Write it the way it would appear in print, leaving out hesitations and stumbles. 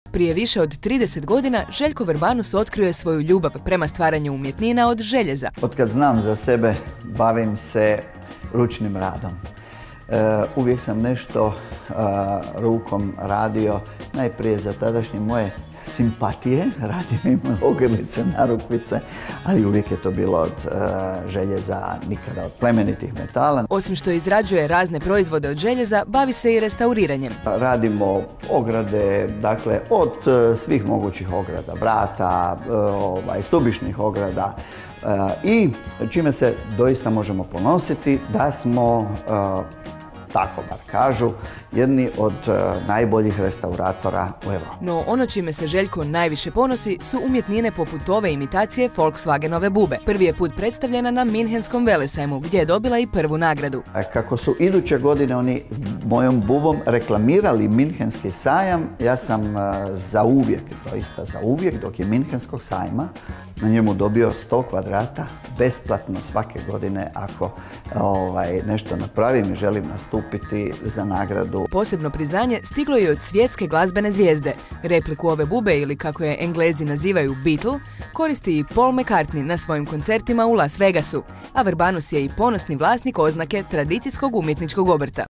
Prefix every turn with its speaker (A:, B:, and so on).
A: Prije više od 30 godina Željko Vrbanus otkrio je svoju ljubav prema stvaranju umjetnina od željeza.
B: Otkad znam za sebe, bavim se ručnim radom. Uvijek sam nešto rukom radio, najprije za tadašnje moje simpatije, radio imam ogrlice, narukvice, ali uvijek je to bilo od željeza, nikada od plemenitih metala.
A: Osim što izrađuje razne proizvode od željeza, bavi se i restauriranjem.
B: Radimo ograde, dakle, od svih mogućih ograda, vrata, stubišnih ograda, i čime se doista možemo ponositi da smo, tako bar kažu, jedni od najboljih restauratora u Europi.
A: No ono čime se Željko najviše ponosi su umjetnine poput ove imitacije Volkswagenove bube. Prvi je put predstavljena na Minhenskom velesajmu, gdje je dobila i prvu nagradu.
B: Kako su iduće godine oni s mojom bubom reklamirali Minhenski sajam, ja sam zauvijek, doista zauvijek, dok je Minhenskog sajma, na njemu dobio 100 kvadrata besplatno svake godine ako nešto napravim i želim nastupiti za nagradu.
A: Posebno priznanje stiglo je od svjetske glazbene zvijezde. Repliku ove bube, ili kako je Englezi nazivaju Beatle, koristi i Paul McCartney na svojim koncertima u Las Vegasu, a Vrbanus je i ponosni vlasnik oznake tradicijskog umjetničkog obrta.